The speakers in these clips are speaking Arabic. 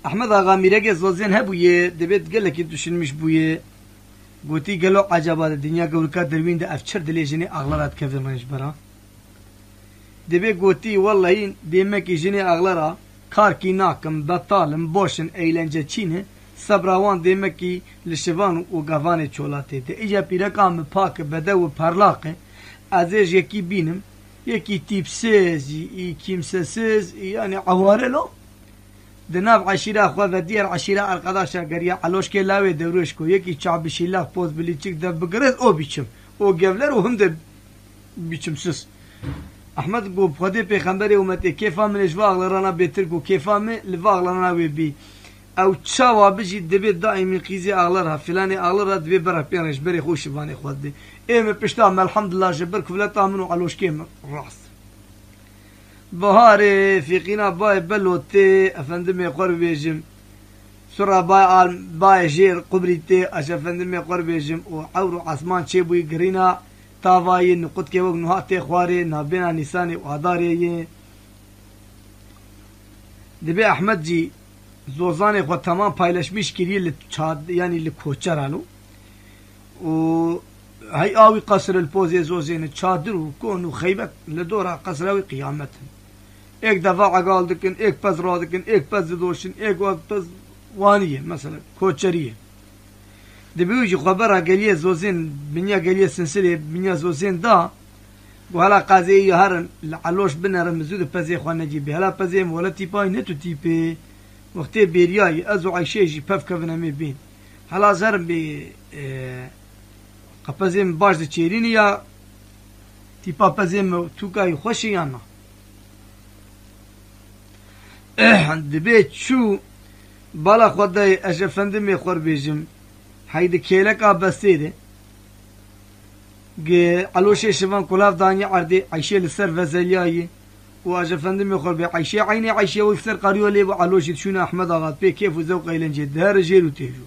احمد آغا میرگه زوزین هبویه دبیت گله که دوشنمش بویه گوتی گلو عجبات دنیا گورکا دروین ده افچر دلیجنی اغلارات کفن رنش برا دبی گوتی والله دیمکی جنی اغلارا کار کی ناکم بطالم بوشن eğlence çine sabravan demek ki lişevan u gavane çolate de ica pirakam pak bede u parlake azej yeki binim yeki tipsiz kimsesiz yani avarelo دناب عشيرة أخوة ودير عشيرة القداشة قرية علوش كلاوي دروشكو يكي شعب شيلاخ بوز بليتشيك ده بقرز أو بيشم أو جفلر وهم ده بيشم سس أحمد قو بخدي بيخمبري ومتى كيفا من إجواغ لرانا بيتركو كيفا من لفاغ لرانا ويبي أو تشاوا بيجي دبي دائما قيزي أغلرها فلاني أغلرها دبي برا بيانش بري خوش باني خودي إيه مبشتام الحمد لله جبر كفلتا منو علوش كيم راس بهاري في قنا باي بلوتي افندم يقر بيجم سرا باي جير قبريتي اش افندم يقر بيجم وعورو عثمان شيبوي قرينا تافاي نقط كي وقت نهاتي خواري نابينا نيساني واداري دبي احمد جي زوزاني خو تمام paylaşmış كري يعني لكوچرالو و هاي آوي قصر البوزي زوزين تشادر وكون وخيبك لدورها قصراوي قيامة एक दफा अगाल दिकन एक पज रा दिकन एक पज दोशन एक वक्त पज وانيه مثلا كوتشريه دبيوجي خبرها قاليه زوزين بنيا قاليه سنسلي بنيا زوزين دا وهلا قازي هرن علوش بنا رمزود بزي خو نجيبي هلا بزي ولا تيباي نتو تيبي وقتي بيرياي ازو عيشيجي بف كفنا مي بين هلا زرم بي قفزيم باش تشيريني يا تيبا بزيم توكاي خوشيانا عند بيت شو بالا خداي اش افندم يخور بيجم هيدي كيلك ابسيده جي علوشي شفان كلاف داني عردي عيشي لسر فزلياي واج افندم يخور بي عيشي عيني عيشي وكثر قريو لي علوشي شنو احمد اغاد بي كيف وذوق ايلنجي دهر جيلو تيجو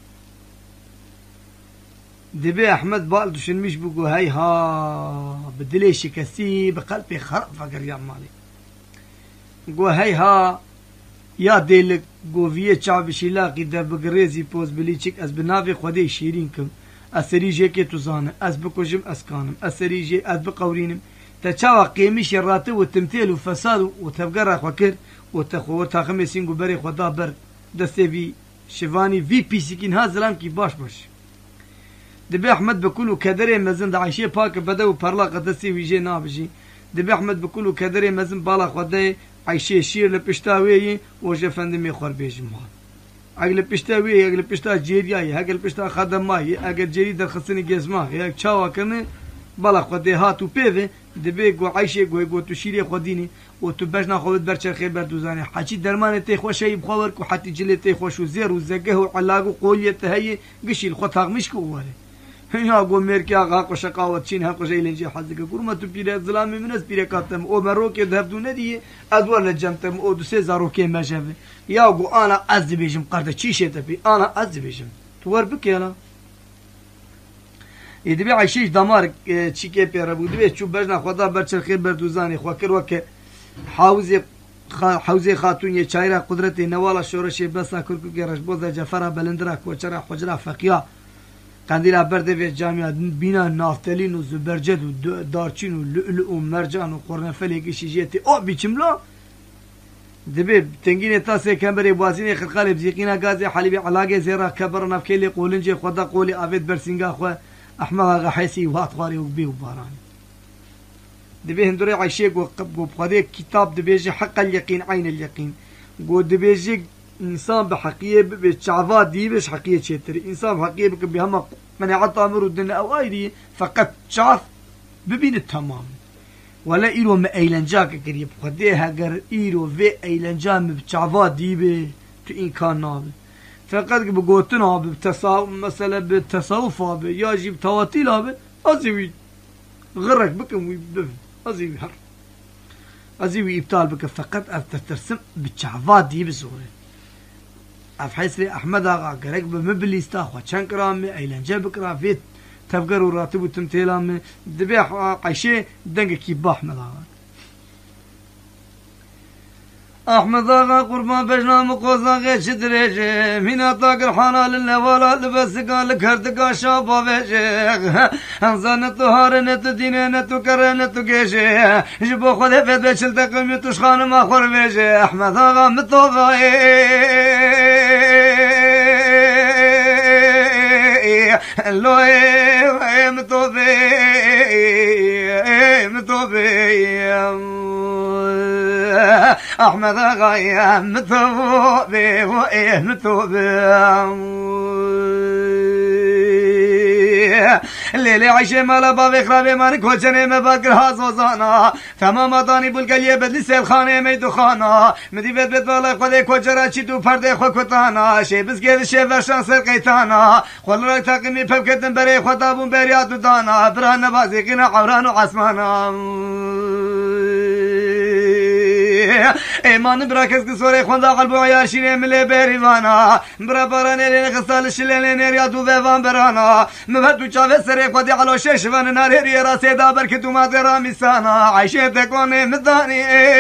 دبي احمد بال دشن مش بقو هاي ها بدليش كسي بقلبي خرب فقر يا مالي قو هاي ها يا ديلك قو فيه شعب شلاقي ده بقريزي بوز بليشك از بنافي خودي شيرينكم اسري جيكي تزانه از بكوجم اسكانم اسري جي از بقورينم تشاوا قيمش الراتب والتمثيل وفساد وتبقر فكر وتخو تاخمسين بري خدا بر دستي في شيفاني في بيسكين هازلام كي باش دبي احمد بكل كدري مزن دعيشه باك بدو برلاق دستي ويجي نابجي دبي احمد بكل كدري مزن بالا خدي عيشه شير لبشتاوي وجه فندم يخور بيجمع اگل پشتاوی اگل پشتا جیریایی اگل پشتا خدمایی اگر جیری در خصنی گزما یک چاوا کنه بالا خودی هاتو پیوه دبی گو عیشه گو تو شیری خودینی و تو بجنا خود برچرخه بردوزانی حچی درمان تی خوشی بخور کو حتی جلی تی خوش و زیر و زگه و علاقو قولیت هی گشیل خود تاغمش کو وره یا گو مرکی آقا کو شقاوت چین ها کو جیلنجی حزگه گورما تو پیره ظلام منس پیره کاتم او مروک دهبدو ندیه ادوار لجمتم او دو سه زاروکه مجبه يا أبو أنا أذبيجم قرده تشيشة تبي أنا أذبيجم توار بك يلا يدبي عايشيش دمار تشيكي بيربو دبي شو بجنا خدا برشل خير بردوزاني خواكر وك حوزي خاتون يشايرة قدرتي نوالا شورشي بسا كركو جرش بوزا جفرة بلندرا كوچرا حجرا فقيا قنديلا برده في الجامعة بينا نافتلين وزبرجد ودارچين ولؤلؤ ومرجان وقرنفلي كشيجيتي أو بيشملا دبي تنجين تاسي كمبري بوازيني خلقالي بزيقينا غازي حليبي علاقه زيرا كبرنا بكيلي قولنجي خدا قولي افيد برسنجا خو احمد غحيسي واطواري وبي وباراني دبي هندوري عايشي قو بخدي كتاب دبيجي حق اليقين عين اليقين قو دبيجي انسان بحقيه بشعفات دي بش حقيه شتري انسان بحقيه بهم منعت امر الدنيا او ايدي فقط شاف ببين التمام ولا إيرو ما أيلنجاك قريب خديها قر إيرو في أيلنجام بتشعفات ديبه تو إن كان نابه فقط بقوتنا بتصاوف مثلا بالتصوف هذا يجي بتواتيل هذا أزيوي غرك بكم ويبدف أزيوي هر أزيوي إبطال بك فقط أفترسم بتشعفات ديبه زوره أفحيث لي أحمد آغا قريك بمبلي استاخوا چن كرامي أيلنجا بكرا فيت تفقر وراتب وتمثيلام دبيح عيشي دنك كي باح ملاغا احمد آقا قربان بجنام قوزا غيش دريجي من طاقر حانا للنوالا لبسقا لكردقا شابا بيجي انزان طهار نتو دين نتو كر نتو قيشي جبو خذ فيد بيشل تقوم يتوشخان ما خور بيجي احمد آقا مطوغا لوي مطوبي احمد آقا مطوبي الليلة عيشة مالا بابي خرابي ماني كوچنه مباقر هازوزانا تمام داني بلقليه بدلي سيل خانه ميدو خانا مدي بيت بيت بالا خده كوچرا چي تو پرده خو کتانا شي بزگير شي ورشان سر قيتانا خول را تاقمي پبكتن بري خطابون بريات دانا بران بازي قنا عوران وعسمانا ایمان برا کس که سوره خوندا قلبو عیاشینه ملی بریوانا برا برانه لین خسال شلینه نریا تو وان برانا مبهد تو چاوه سره خودی علو ششوان ناری را سیدا برکه تو مادرا میسانا عیشه تکونه مدانی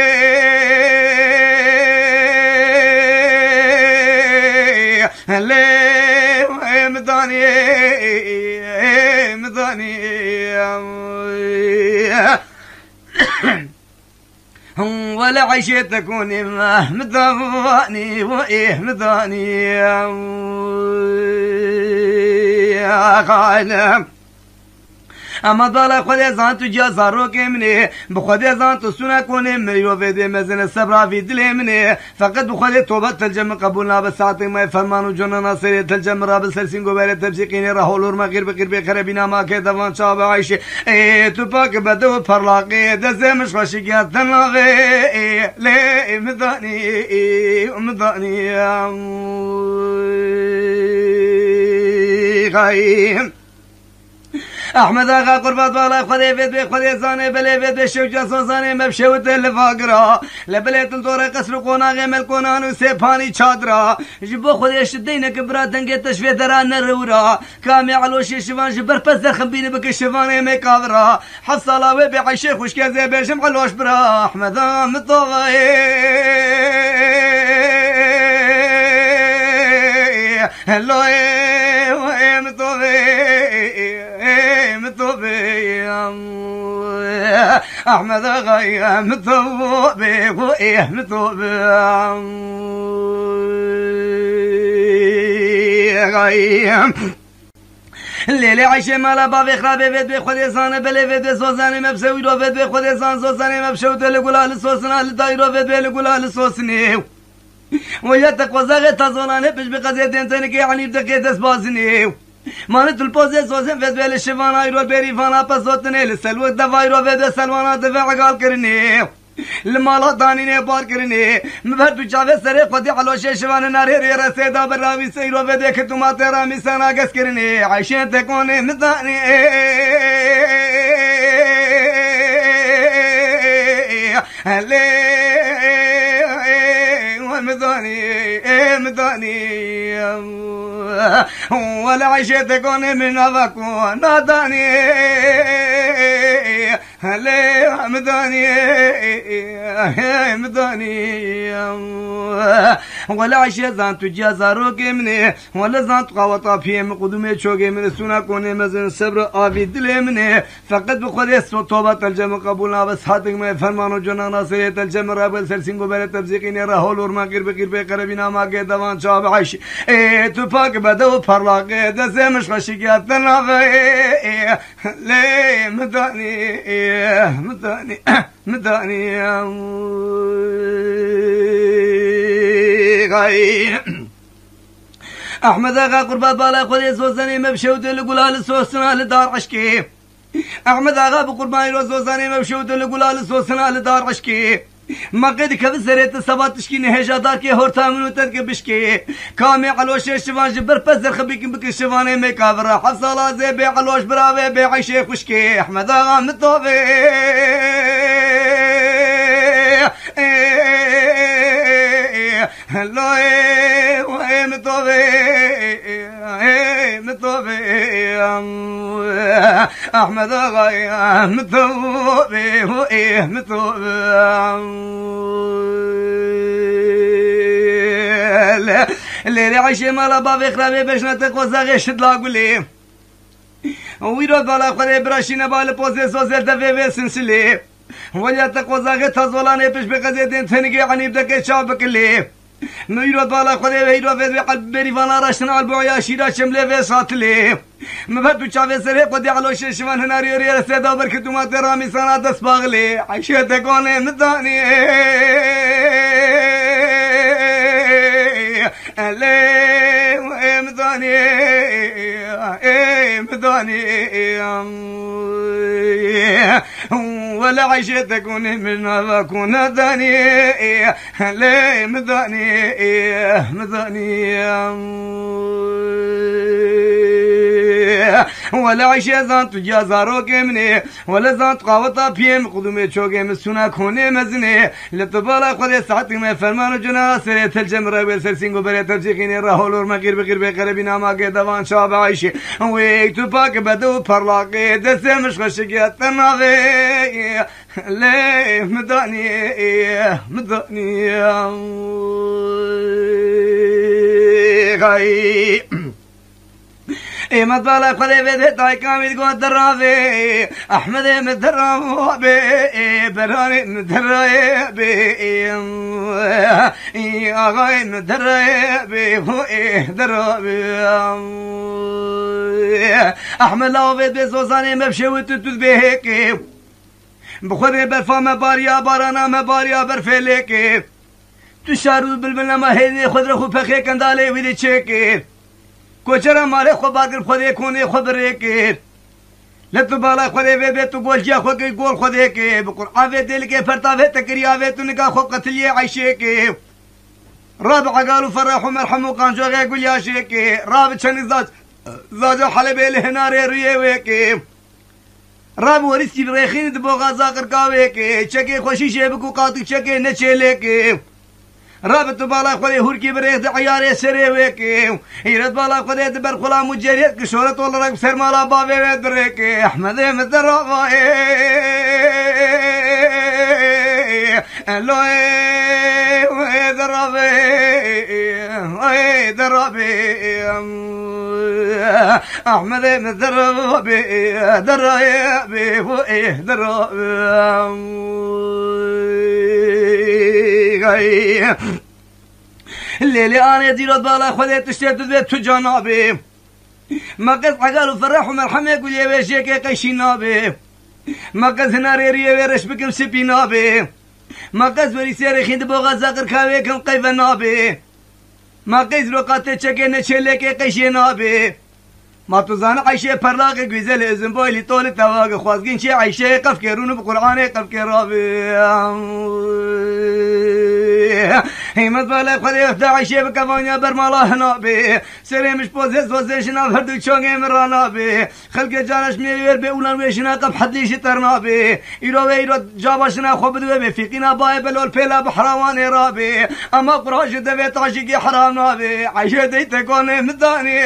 لی مدانی ولا عيشة تكون مداني وإيه مداني يا خالم اما دالا خود ازان تو جازا روکه منه بخود ازان تو سنا کنه مریو ویده مزن صبرا وی دل منه فقط بخود توبه تلجم قبول ناب ساعت ما فرمانو جنن ناصر تلجم راب سلسنگو بره تبسیقین راهولور مغیر بغیر بخربینا ما که دوان چاب عایشه تو پاک بدو پرلاقه دزمش خوشیات تناغه لی مدانی غایم احمد آقا قربات بالا خدي بيت خدي زاني بلي بيت شوجا سوزاني مبشوت الفاقرا لبليت الدور قصر قونا غيمل قونانو سيباني چادرا جبو خدي شدينا كبرا دنگي تشفي دران نرورا كامي علوشي شفان جبر پس در خبيني بك شفاني ميكاورا حصالاوي بعيشي خوشكي زي بيشم علوش برا احمد آقا مطوغي هلوي مطوبي احمد آقا مطوبي وإيه مطوبي الليلة عيشة مالا بابي خرابي بيت بي خودي زانه بلي بيت بي سوزاني مبسوي رو بيت بي خودي زان سوزاني مبشوت لقلال سوسنا لدايرو بيت بي لقلال سوسني ويتك وزاغي تازولاني بيش بقضية دينتيني كي عني بدكي تسبازني مانت البوزي سوزن فيت بي لشفان ايرو بيري فانا پسوتني لسلوك دفايرو بيت بي سلوانا دفع عقال کرني المالا داني بار کرني مبهر تو چاوه سره خودي علو ششوان ناري ري رسيدا براوي سيرو بيت بي كتوما تيرا ميسانا قس کرني عيشين تكوني مداني مداني ولا عيشة تكون من أباكو ناداني هلي مداني ولا عيشة زان تجازا روكي مني ولا زان تقاوطا فيهم قدومي شوكي من السنة كوني مزن صبر آفي دلي مني فقط بخدي توبة الجمع قبولنا بس هاتك ما فرمانو جنا ناصرية الجمع رابل سلسنگو بره تبزيقيني راهولور ما قير بقربنا ما قير دوان شاب عيش تو پاک بدو پرلاقه دسته مش خشکیات تنافه لی مدانی غاي احمد آقا قربات بالا خودي سوزني مبشوت لقلال سوسنا لدار عشقي احمد آقا بقرباني رو سوزني مبشوت لقلال سوسنا لدار عشقي ما قد كذا سريت سبات تشكي نهجا دار كي هورتا منو تدك بشكي كامي علوش الشفان جبر بزر خبيك بك الشفاني ميكافر حصلا زي بي علوش براوي بي عيشي خشكي احمد آغا مطوفي هلوي وهي مطوفي احمد آغا مطوفي وإيه مطوفي اللي عيشي مالا بابي خرابي بشنا تقوزاغي شدلا قولي ويرود بالا خدي براشينا بالا بوزي سوزيل دفي سنسلي ويا تقوزاغي تزولاني بش بقزيدين تنقي عني بدك شابك اللي نيرود بالا خدي ويرود في قلب بريفانا راشنا البويا شيرا شملي في ساتلي مفتو شافي سري قدي على ششمان هنا ريري سيدا بركتو ما ترامي سنة دسباغلي عيشتك وانا مداني اللي مداني ولا عيشتك من بكون ثاني ليه مذاني ولا عيشة زان تجازا روكي مني ولا زان تقاوطا بيم قدومي تشوكي مسونا كوني مزني لطبالا خذي ساعتي ما فرمان جنا سريت الجمرة والسرسينغو بريت الجيكيني راهول ورمقير بقير بقربنا ما قيدوان شاب عيشي ويكتو باك بدو برلاقي دسي مش خشقيات تناغي ليه مداني غاي احمد بالا خذي بيت تاي كامل قوت درافي احمد مدرابي براني مدرابي اغاي مدرابي درابي احمد لو بيت بسوساني مبشي وتتوز بهيك بخوري برفا مباريا بارانا مباريا برفليك تشارو بالبلنا ما هيني خضر خو بخي كندالي ويدي تشيكي کوچرا ماره خو باگر خودی کونی خبره که لطف بالا خودی به تو گل جا خو کی گل خودی که بقرآن و دل کے فرتا و تکریا و تو نگاه خو قتلی عیشه که رابع قالوا فرحوا مرحموا قان جو يقول يا شيك رابع شن زاج حلب له هنار ريه که راب ورثي بريخين دبو غازا قرقاوي که چکه خوشي شه بکو قاطي چکه نچله که رابط بالا خذي هوركي بريد عياري سري ويكي يرد بالا خذي دبر خلا مجريت كشورة ولا رق سر مالا بابي ودريكي احمد مدرابا لوي درابي احمد مدرابي درابي الليلي انا يديرود بالا خذي تشتت بيت جنابي ما قص عقال وفرح ومرحمه يقول يا ويشيك قيشي نابي ما قص ناري ويرش بكم سبي نابي ما قص وري سيري خند بوغا زاقر كاويكم قيف نابي ما قص روقات تشكي نشلك قيشي نابي ما تزان عيشه پرلاق گوزل ازم بولی طول تواق خوازگین چه عيشه قف كيرون بقرآن قف كرابي همت بالا خدي اختا عيشه بكفانيا برمالا هنابي سري مش بوزيز وزيشنا بردو چونگه مرانابي خلق جانش ميوير بي اولان ويشنا قف حدليش ترنابي ايرو جابشنا خوبدو بفيقنا باي بلول پيلا بحراوان رابي اما قراش دويت عشقي حرام نابي عيشه دي تكون مداني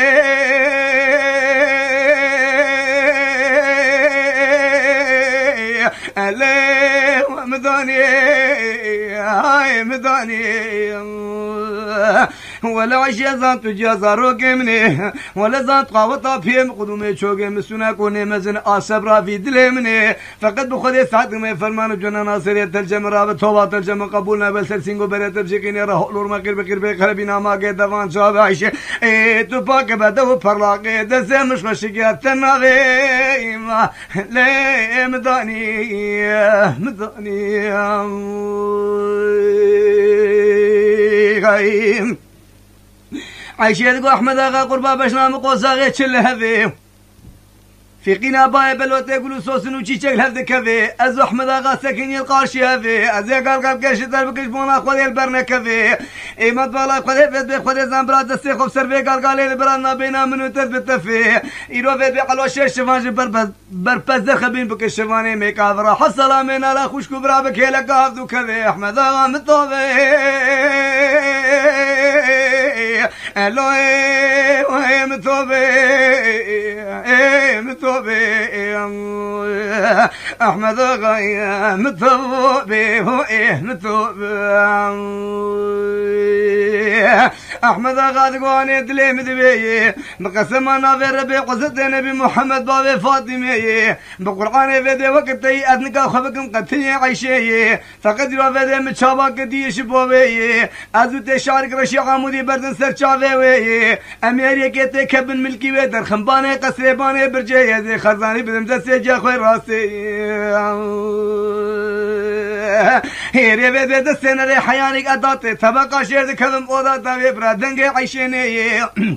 عليه مداني هاي مداني ولا عشية زان تجازا روكي مني ولا زان تقاوطا بيم قدومي چوكي مسونا كوني مزن آسبرا في دلي مني فقط بخودي ساعت میں فرمان جنا ناصر ترجمه را توبه ترجمه قبولنا بل سنگو برت بشكيني راه لور ما قرب بقربنا ما قد دوان شاب عيشه تو باك بدو فرلاقي دز مش مشيات تناغي ما لي مداني غايم عيشه تقول احمد اغا قربا بشنا مقوساغي تشلهذي في قنا باي بلوتي يقولوا سوسنو تشيك هذا كذي از احمد اغا سكن القارشي هذي از قال قال كاش درب كاش بونا خذ البرنا كذي اي ما بالا خذ خذ زنبرا دسي خف سرفي قال قال البرنا بينا منو تثبت فيه يرو في على شيش شفاج بربز خبين بك الشفاني ميكافرا حصل من على خوش كبرى بك لك هذو كذي احمد اغا مطوبي الوي وهي مطوبي احمد غاية متوبي هو متوبي احمد آقا دقواني دلي مدبي بقسم انا في ربي قصد نبي محمد بابي فاطمي بقرآن في دي وقتي ادنك خبكم قتلي عيشي فقد رو في دي متشابك دي شبوبي ازو تشارك رشي عمودي بردن سر چاوي امريكا تكبن ملكي ودر خنباني قصرباني برجي زي خزاني بدم دسي جا خوي راسي هيري في دي السنة حيانك اداتي طبقا شير كلم اوضا تابي برادنگي عيشيني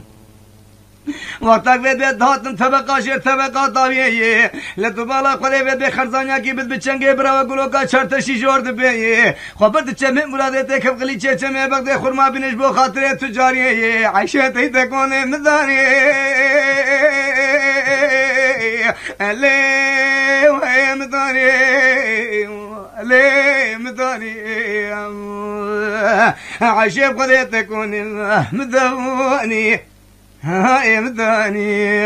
وقتك بيت هاتن طبقة شير طبقة طاوية لتبالا قلي بيت خرزانيا كي بيت بچنگي برا وقلوكا چرتشي جورد بيه خبرت چمه مرادته كف قلي چمه بقدي خرما بنش بو خاطر تجاري عيشتي تكون مداني ليه وهي مداني ليه مداني عيشة قلي تكون مداني هاي مداني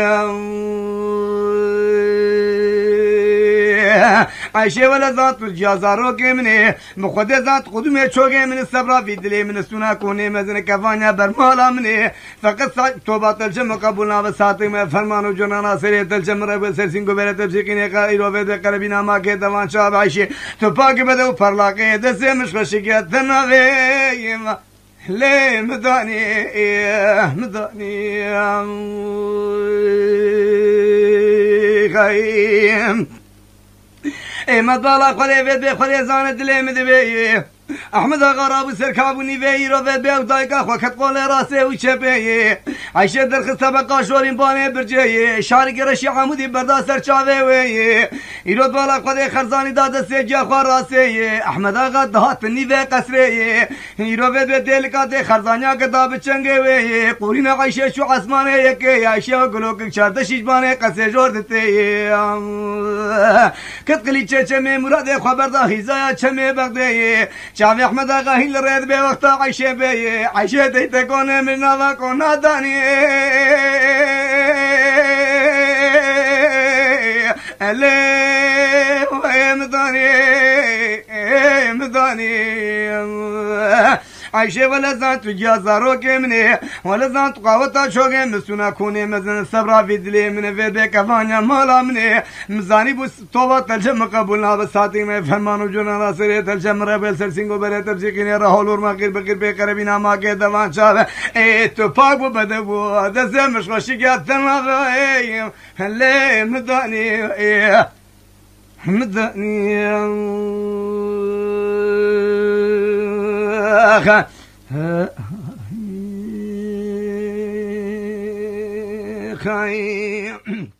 عايشة ولا ذات الجازارو كمني مخدي ذات قدمي شوقي من الصبرا في دلي من السنا كوني مزن كفانيا برمالا مني فقط توبات الجمع قبولنا بساتي में फरमान जुनाना से तल चमरा बसर सिंह को बेरे तब से किने का इरोवे दे करबिना मा के दवान शाह आयशे तो पाक बदो फरला के दसे मशखश के तनावे ليه مداني خايم اي مدالا خلي بيت خلي زانت ليه مدبي احمد غراب سركابوني فيرو في بيو دايكا وقت قول راسي وشبي عيشه در خطبقه شورين باني برجي شارك رشي عمودي بردا سر چاوي وي يرو بالا قد خرزاني داد سجا خراسي احمد اغا دهات ني في قصري يرو في دلكا دي خرزانيا كتاب چنگي وي قورينا عيشه شو اسمانه يكي عيشه گلوك چارد شيجبانه قصه جور دتي كتقلي چچمه مراد خبر دا هيزا چمه بغدي شافي احمد آقا هيل ريد بي وقتا عيشة بي عيشة تكون من نظاك وناداني اللي وهي مداني عيشة ولا زانت جازارو كمني ولا زانت قاوتا شوقي مسونا كوني مزن الصبرا في دلي من في بي كفانيا مالا مني مزاني بس توبة تلجم قبولنا بساتي में फरमानो जुनाना से तलजम रबल सर सिंह बरे तब से किने राहुल ما غير بغير بي करबिना ما के दवान شاب اي تو باغ بدو دزه مش وشيات تمام هلا مداني خايم